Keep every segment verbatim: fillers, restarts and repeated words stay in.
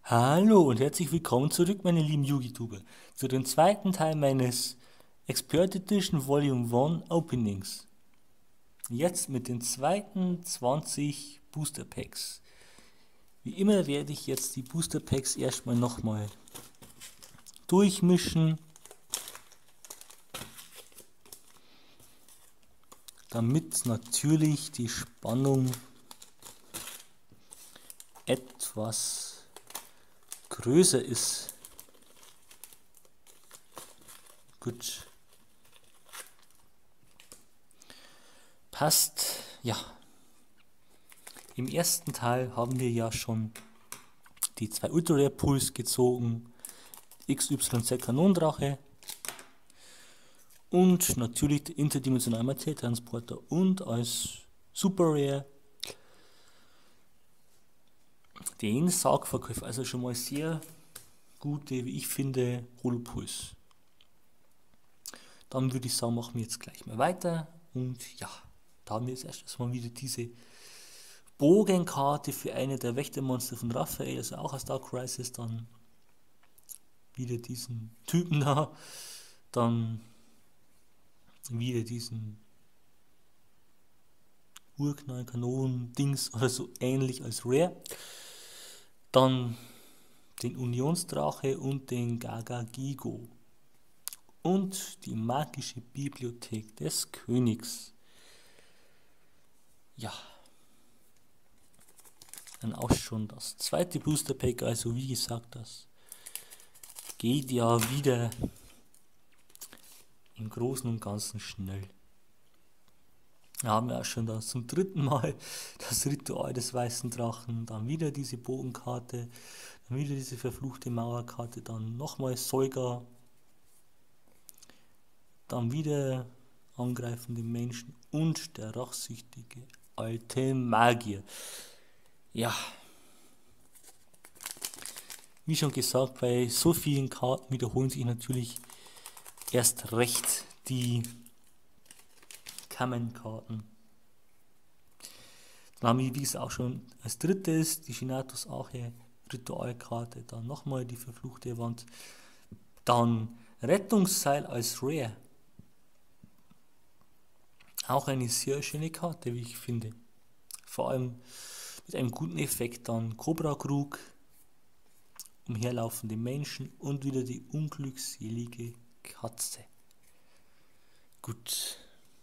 Hallo und herzlich willkommen zurück, meine lieben Yu-Gi-Tuber, zu dem zweiten Teil meines Expert Edition Volume eins Openings. Jetzt mit den zweiten zwanzig Booster Packs. Wie immer werde ich jetzt die Booster Packs erstmal nochmal durchmischen, damit natürlich die Spannung etwas größer ist. Gut. Passt. Ja. Im ersten Teil haben wir ja schon die zwei Ultra Rare Pools gezogen. X Y Z Kanonendrache. Und natürlich der interdimensionale Materietransporter. Und als Super Rare den Sargverkäufer, also schon mal sehr gute, wie ich finde, Holopuls. Dann würde ich sagen, machen wir jetzt gleich mal weiter. Und ja, da haben wir jetzt erst mal wieder diese Bogenkarte für eine der Wächtermonster von Raphael, also auch aus Dark Crisis. Dann wieder diesen Typen da. Dann wieder diesen Urknall-Kanonen-Dings oder so ähnlich als Rare. Dann den Unionsdrache und den Gaga-Gigo. Und die magische Bibliothek des Königs. Ja. Dann auch schon das zweite Booster Pack, also wie gesagt, das geht ja wieder im Großen und Ganzen schnell. Da haben wir auch schon das zum dritten Mal das Ritual des weißen Drachen, dann wieder diese Bogenkarte, dann wieder diese verfluchte Mauerkarte, dann nochmal Solga, dann wieder angreifende Menschen und der rachsüchtige alte Magier. Ja, wie schon gesagt, bei so vielen Karten wiederholen sich natürlich erst recht die Kammerkarten. Dann haben wir, wie gesagt, auch schon als drittes die Shinatos Arche Ritualkarte, dann nochmal die verfluchte Wand, dann Rettungsseil als Rare. Auch eine sehr schöne Karte, wie ich finde. Vor allem mit einem guten Effekt dann Cobra Krug, umherlaufende Menschen und wieder die unglückselige Katze. Gut.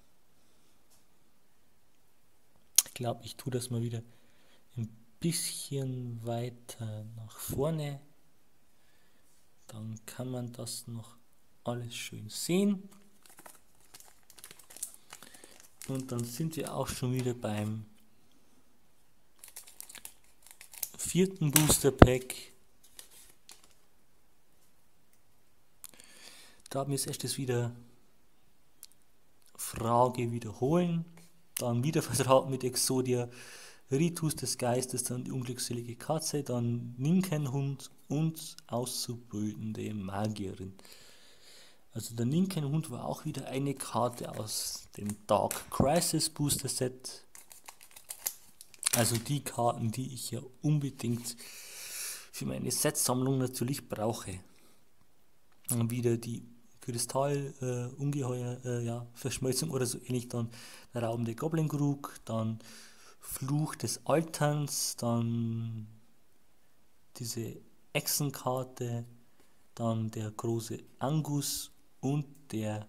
Ich glaube, ich tue das mal wieder ein bisschen weiter nach vorne. Dann kann man das noch alles schön sehen. Und dann sind wir auch schon wieder beim vierten Booster Pack. Da haben wir jetzt erstes wieder Frage wiederholen. Dann wieder Vertraut mit Exodia, Ritus des Geistes, dann die unglückselige Katze, dann Ninkenhund und auszubildende Magierin. Also der Ninkenhund war auch wieder eine Karte aus dem Dark Crisis Booster Set. Also die Karten, die ich ja unbedingt für meine Set-Sammlung natürlich brauche. Dann wieder die Kristall-Ungeheuer, äh, äh, ja, Verschmelzung oder so ähnlich, dann der Raum der Goblin Krug, dann Fluch des Alterns, dann diese Echsenkarte, dann der große Angus und der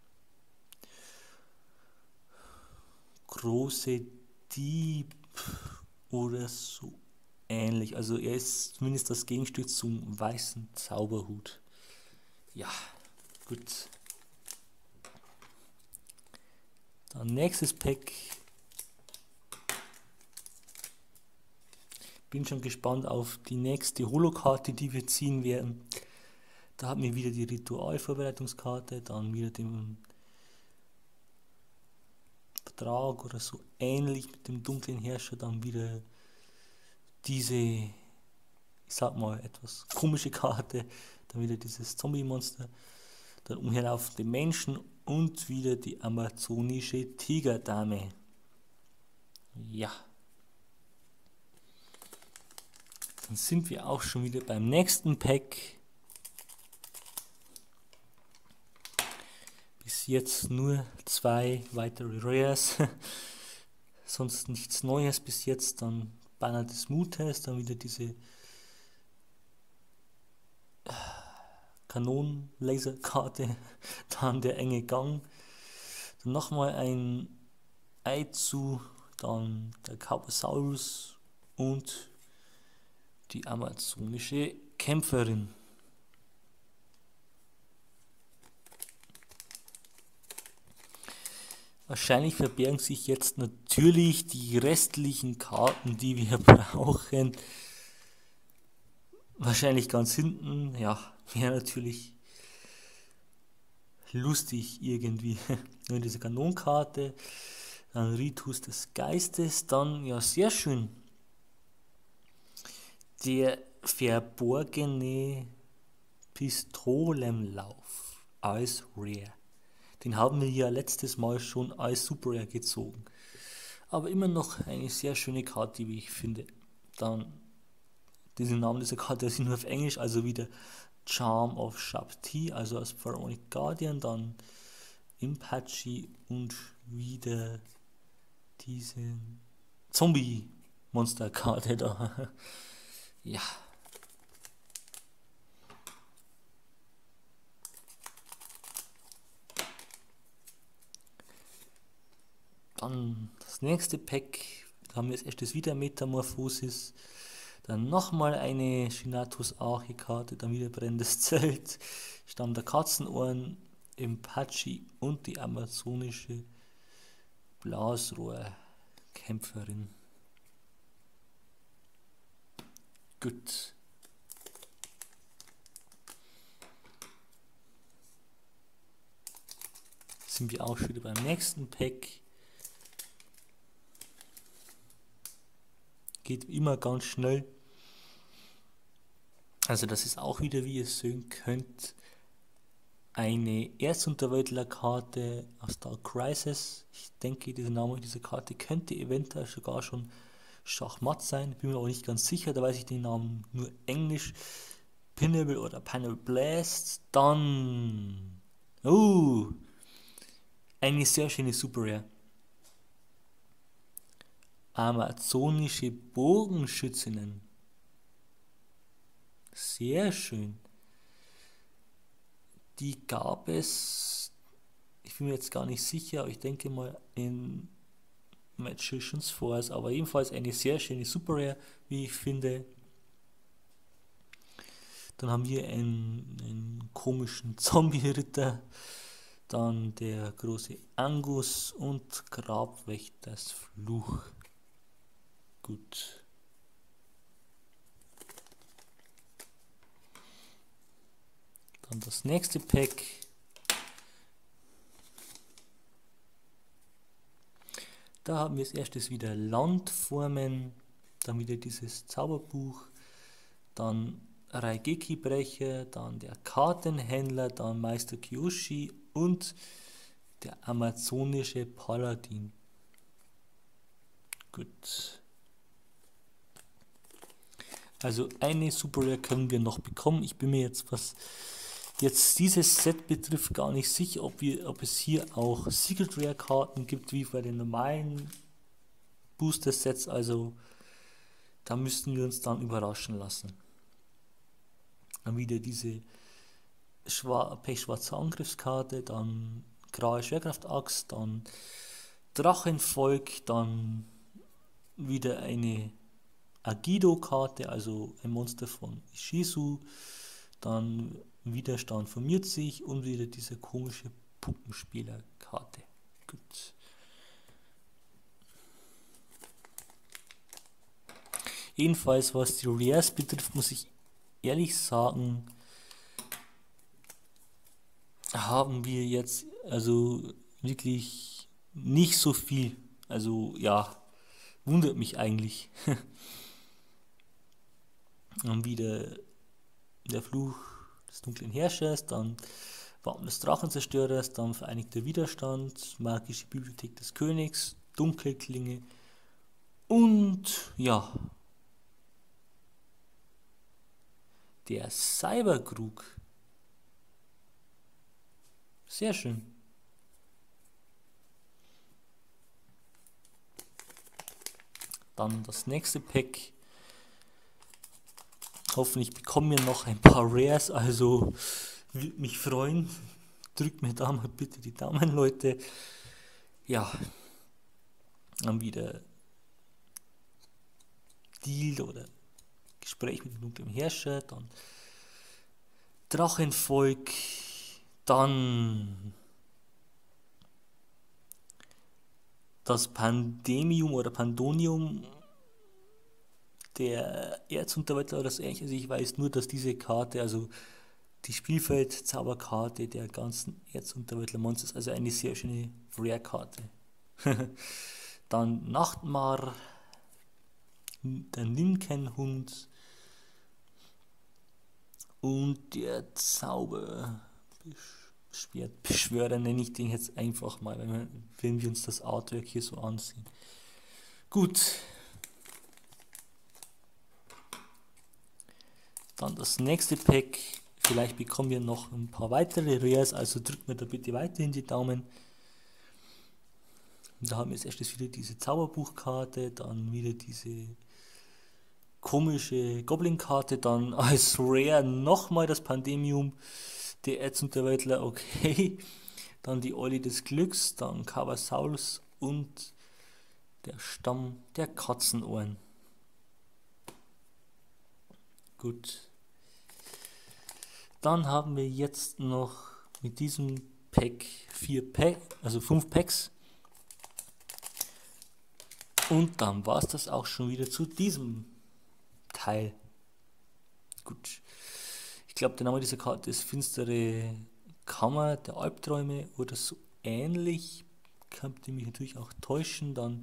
große Dieb oder so ähnlich. Also er ist zumindest das Gegenstück zum weißen Zauberhut. Ja, gut. Dann nächstes Pack. Bin schon gespannt auf die nächste Holokarte, die wir ziehen werden. Da haben wir wieder die Ritualvorbereitungskarte, dann wieder den Vertrag oder so ähnlich mit dem dunklen Herrscher, dann wieder diese, ich sag mal, etwas komische Karte, dann wieder dieses Zombie-Monster, dann umherlaufende Menschen und wieder die amazonische Tigerdame. Ja. Dann sind wir auch schon wieder beim nächsten Pack. Bis jetzt nur zwei weitere Rares. Sonst nichts Neues bis jetzt. Dann Banner des Mutes, dann wieder diese Kanonenlaserkarte, dann der enge Gang, dann nochmal ein Aizu, dann der Carbosaurus und die amazonische Kämpferin. Wahrscheinlich verbergen sich jetzt natürlich die restlichen Karten, die wir brauchen. Wahrscheinlich ganz hinten. Ja, wäre natürlich lustig irgendwie. Nur diese Kanonkarte. Dann Ritus des Geistes. Dann, ja, sehr schön. Der verborgene Pistolenlauf als Rare. Den haben wir ja letztes Mal schon als Super Rare gezogen. Aber immer noch eine sehr schöne Karte, wie ich finde. Dann, diesen Namen dieser Karte ist nur auf Englisch, also wieder Charm of Shapti, also als Pharaonic Guardian, dann Impachi und wieder diese Zombie-Monster-Karte da. Ja. Dann das nächste Pack, da haben wir als erstes wieder Metamorphosis, dann nochmal eine Shinatos Arche-Karte, dann wieder brennendes Zelt, Stamm der Katzenohren, Impachi und die amazonische Blasrohrkämpferin. Gut. Sind wir auch schon wieder beim nächsten Pack. Geht immer ganz schnell. Also das ist auch wieder, wie ihr sehen könnt, eine Erzunterweltler-Karte aus Dark Crisis. Ich denke, der Name dieser Karte könnte eventuell sogar schon Schachmatt sein. Bin mir aber nicht ganz sicher, da weiß ich den Namen nur Englisch. Pinnable oder Panel Blast. Dann... Oh! Eine sehr schöne Super Rare. Amazonische Bogenschützinnen. Sehr schön. Die gab es, ich bin mir jetzt gar nicht sicher, aber ich denke mal in Magician's Force, aber jedenfalls eine sehr schöne Super Rare, wie ich finde. Dann haben wir einen, einen komischen Zombie-Ritter, dann der große Angus und Grabwächters Fluch. Gut. Dann das nächste Pack. Da haben wir als erstes wieder Landformen, dann wieder dieses Zauberbuch, dann Raigeki-Brecher, dann der Kartenhändler, dann Meister Kyoshi und der amazonische Paladin. Gut. Also eine Super Rare können wir noch bekommen. Ich bin mir jetzt, was jetzt dieses Set betrifft, gar nicht sicher, ob, wir, ob es hier auch Secret Rare Karten gibt, wie bei den normalen Booster Sets. Also da müssten wir uns dann überraschen lassen. Dann wieder diese pechschwarze Angriffskarte, dann graue Schwerkraftaxt, dann Drachenvolk, dann wieder eine Agido-Karte, also ein Monster von Ishizu, dann Widerstand formiert sich und wieder diese komische Puppenspieler-Karte. Gut. Jedenfalls, was die Rares betrifft, muss ich ehrlich sagen, haben wir jetzt also wirklich nicht so viel. Also ja, wundert mich eigentlich. Dann wieder der Fluch des dunklen Herrschers, dann Wappen des Drachenzerstörers, dann Vereinigter Widerstand, magische Bibliothek des Königs, Dunkelklinge und ja, der Cyberkrug. Sehr schön. Dann das nächste Pack. Hoffentlich bekommen wir noch ein paar Rares, also würde mich freuen. Drückt mir da mal bitte die Daumen, Leute. Ja, dann wieder Deal oder Gespräch mit dem dunklen Herrscher, dann Drachenvolk, dann das Pandemium oder Pandonium, der Erzunterwäldler oder das ähnliche. Also ich weiß nur, dass diese Karte, also die Spielfeld-Zauberkarte der ganzen Erzunterwäldler-Monsters, also eine sehr schöne Rare-Karte. Dann Nachtmar, der Ninkenhund und der Zauberbeschwörer, nenne ich den jetzt einfach mal, wenn wir, wenn wir uns das Artwork hier so ansehen. Gut. Dann das nächste Pack. Vielleicht bekommen wir noch ein paar weitere Rares, also drückt mir da bitte weiterhin die Daumen. Da haben wir als erstes wieder diese Zauberbuchkarte, dann wieder diese komische Goblin-Karte, dann als Rare nochmal das Pandemium, der Erzunterwäldler, okay. Dann die Eule des Glücks, dann Cavasaurus und der Stamm der Katzenohren. Gut. Dann haben wir jetzt noch mit diesem Pack vier Pack, also fünf Packs. Und dann war es das auch schon wieder zu diesem Teil. Gut. Ich glaube, der Name dieser Karte ist Finstere Kammer der Albträume oder so ähnlich. Könnte mich natürlich auch täuschen. Dann.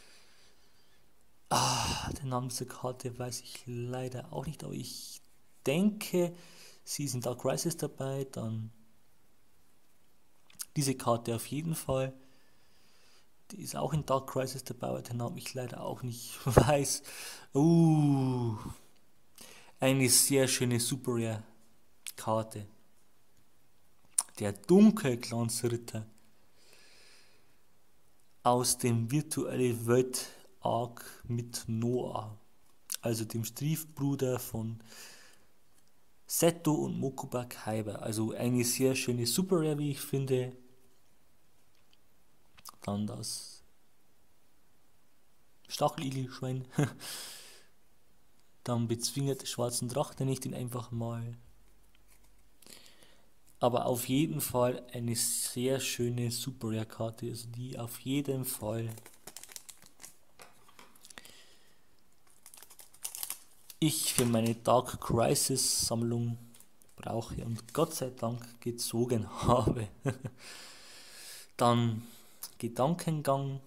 Ah, den Namen dieser Karte weiß ich leider auch nicht, aber ich denke, sie ist in Dark Crisis dabei. Dann diese Karte auf jeden Fall. Die ist auch in Dark Crisis dabei, aber den Namen ich leider auch nicht weiß. Uh, eine sehr schöne Super Rare Karte. Der Dunkelglanzritter aus dem Virtuelle Welt Arc mit Noah, also dem Stiefbruder von Seto und Mokuba Kaiba. Also eine sehr schöne Super Rare, wie ich finde. Dann das Stacheligelschwein. Dann bezwingert schwarzen Drachen, nenne ich den einfach mal. Aber auf jeden Fall eine sehr schöne Super Rare Karte, also die auf jeden Fall ich für meine Dark Crisis Sammlung brauche und Gott sei Dank gezogen habe. Dann Gedankengang.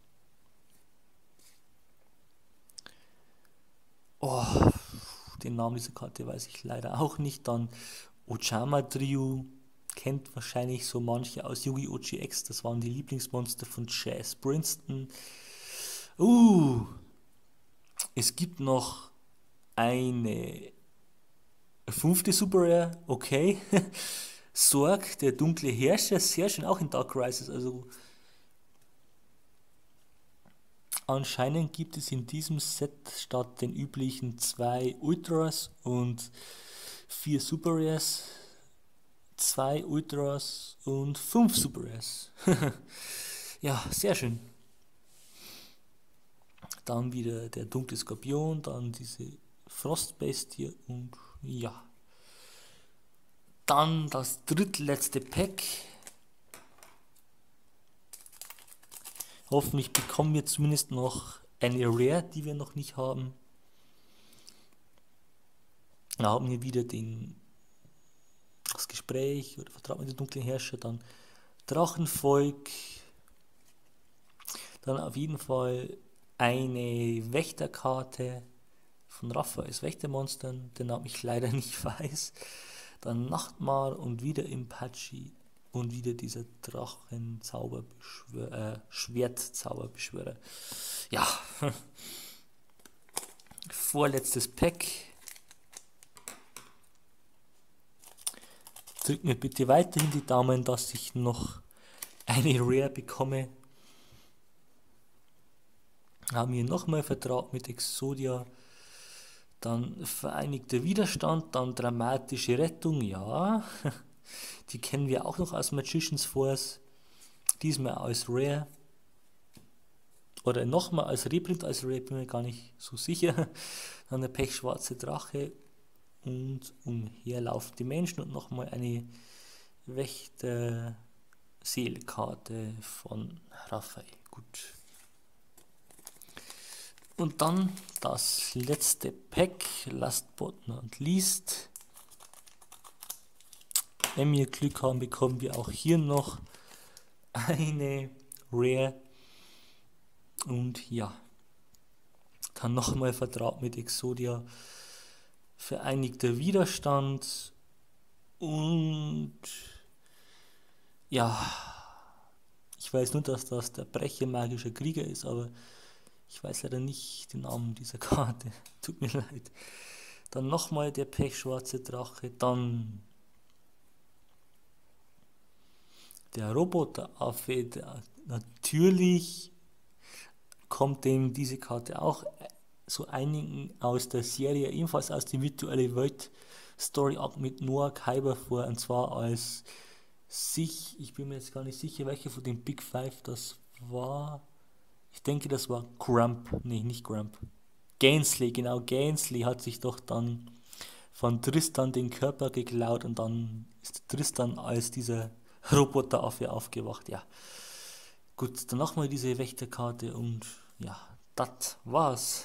Oh, den Namen dieser Karte weiß ich leider auch nicht. Dann Ojama Trio, kennt wahrscheinlich so manche aus Yu-Gi-Oh! G X, das waren die Lieblingsmonster von Chaz Princeton. Uh, es gibt noch eine fünfte Super Rare, okay. Sorg, der dunkle Herrscher, sehr schön, auch in Dark Crisis, also anscheinend gibt es in diesem Set statt den üblichen zwei Ultras und vier Super Rares, zwei Ultras und fünf Super Rares. Ja, sehr schön. Dann wieder der dunkle Skorpion, dann diese Frostbestie und ja. Dann das drittletzte Pack. Hoffentlich bekommen wir zumindest noch eine Rare, die wir noch nicht haben. Da haben wir wieder den, das Gespräch oder Vertrauen mit dem dunklen Herrscher, dann Drachenvolk, dann auf jeden Fall eine Wächterkarte von Raphaels Wächtermonstern, den Namen ich leider nicht weiß. Dann Nachtmar und wieder Impachi und wieder dieser Drachen-Zauberbeschwörer, äh, Schwert-Zauberbeschwörer. Ja, vorletztes Pack. Drückt mir bitte weiterhin die Daumen, dass ich noch eine Rare bekomme. Haben wir nochmal Vertrag mit Exodia. Dann vereinigter Widerstand, dann dramatische Rettung, ja. Die kennen wir auch noch aus Magician's Force. Diesmal als Rare. Oder nochmal als Reprint, als Rare, bin mir gar nicht so sicher. Dann der pechschwarze Drache und umherlaufende Menschen und nochmal eine Wächter-Seelkarte von Raphael. Gut. Und dann das letzte Pack, last but not least. Wenn wir Glück haben, bekommen wir auch hier noch eine Rare. Und ja, dann nochmal Vertrag mit Exodia, vereinigter Widerstand und ja, ich weiß nur, dass das der Brecher magischer Krieger ist, aber ich weiß leider nicht den Namen dieser Karte, tut mir leid. Dann nochmal der pechschwarze Drache, dann der Roboteraffe, der natürlich kommt dem diese Karte auch so einigen aus der Serie, ebenfalls aus der virtuelle Welt Story Arc mit Noah Kyber vor, und zwar als sich, ich bin mir jetzt gar nicht sicher, welche von den Big Five das war. Ich denke, das war Grump, nee, nicht Grump. Gainsley, genau, Gainsley hat sich doch dann von Tristan den Körper geklaut und dann ist Tristan als dieser Roboteraffe aufgewacht, ja. Gut, dann nochmal diese Wächterkarte und ja, das war's.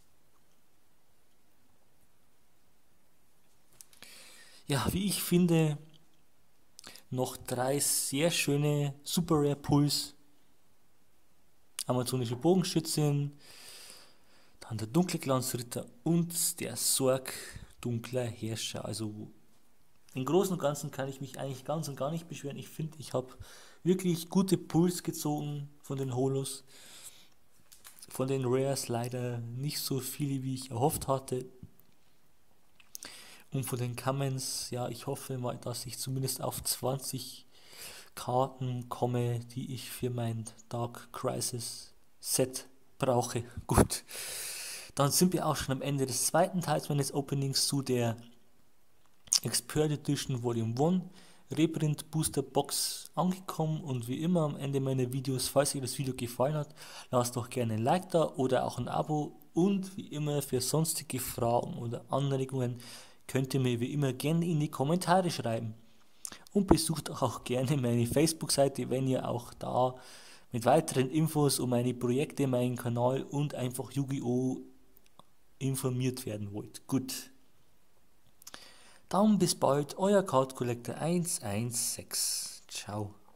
Ja, wie ich finde, noch drei sehr schöne Super Rare Pulls. Amazonische Bogenschützin, dann der dunkle Glanzritter und der Sorg dunkler Herrscher. Also im Großen und Ganzen kann ich mich eigentlich ganz und gar nicht beschweren. Ich finde, ich habe wirklich gute Pulls gezogen von den Holos. Von den Rares leider nicht so viele, wie ich erhofft hatte. Und von den Commons, ja, ich hoffe mal, dass ich zumindest auf zwanzig Karten komme, die ich für mein Dark Crisis Set brauche. Gut, dann sind wir auch schon am Ende des zweiten Teils meines Openings zu der Expert Edition Volume eins Reprint Booster Box angekommen, und wie immer am Ende meiner Videos, falls euch das Video gefallen hat, lasst doch gerne ein Like da oder auch ein Abo, und wie immer für sonstige Fragen oder Anregungen könnt ihr mir wie immer gerne in die Kommentare schreiben. Und besucht auch gerne meine Facebook-Seite, wenn ihr auch da mit weiteren Infos um meine Projekte, meinen Kanal und einfach Yu-Gi-Oh! Informiert werden wollt. Gut. Dann bis bald, euer Card Collector eins eins sechs. Ciao.